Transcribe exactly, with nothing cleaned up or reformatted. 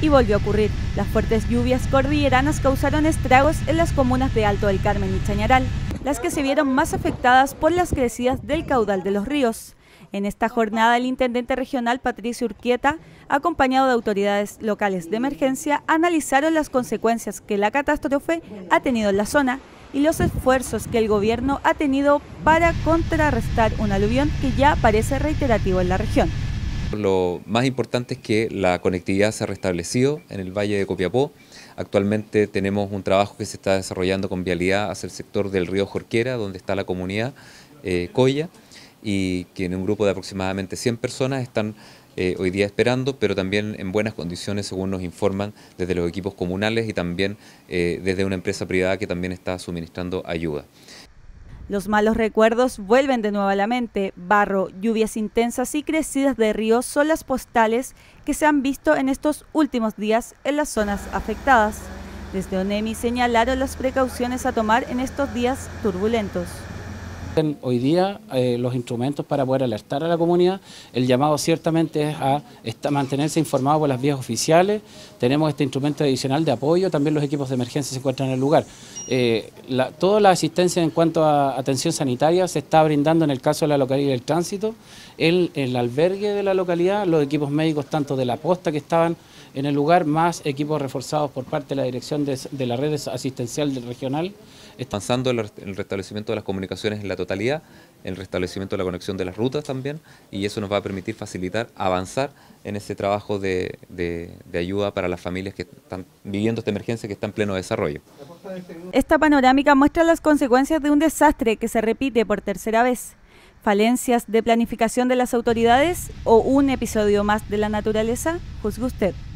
y volvió a ocurrir. Las fuertes lluvias cordilleranas causaron estragos en las comunas de Alto del Carmen y Chañaral, las que se vieron más afectadas por las crecidas del caudal de los ríos. En esta jornada, el intendente regional Patricio Urquieta, acompañado de autoridades locales de emergencia, analizaron las consecuencias que la catástrofe ha tenido en la zona y los esfuerzos que el gobierno ha tenido para contrarrestar un aluvión que ya parece reiterativo en la región. Lo más importante es que la conectividad se ha restablecido en el Valle de Copiapó. Actualmente tenemos un trabajo que se está desarrollando con vialidad hacia el sector del río Jorquera, donde está la comunidad eh, Coya, y que en un grupo de aproximadamente cien personas están eh, hoy día esperando, pero también en buenas condiciones, según nos informan desde los equipos comunales y también eh, desde una empresa privada que también está suministrando ayuda. Los malos recuerdos vuelven de nuevo a la mente. Barro, lluvias intensas y crecidas de ríos son las postales que se han visto en estos últimos días en las zonas afectadas. Desde ONEMI señalaron las precauciones a tomar en estos días turbulentos. Hoy día eh, los instrumentos para poder alertar a la comunidad, el llamado ciertamente es a esta, mantenerse informado por las vías oficiales. Tenemos este instrumento adicional de apoyo, también los equipos de emergencia se encuentran en el lugar. Eh, la, toda la asistencia en cuanto a atención sanitaria se está brindando en el caso de la localidad del tránsito, el, el albergue de la localidad, los equipos médicos tanto de la posta que estaban en el lugar, más equipos reforzados por parte de la dirección de, de la red asistencial del regional. Avanzando en el restablecimiento de las comunicaciones en la totalidad, el restablecimiento de la conexión de las rutas también, y eso nos va a permitir facilitar, avanzar en ese trabajo de, de, de ayuda para las familias que están viviendo esta emergencia que está en pleno desarrollo. Esta panorámica muestra las consecuencias de un desastre que se repite por tercera vez. ¿Falencias de planificación de las autoridades o un episodio más de la naturaleza? Juzgue usted.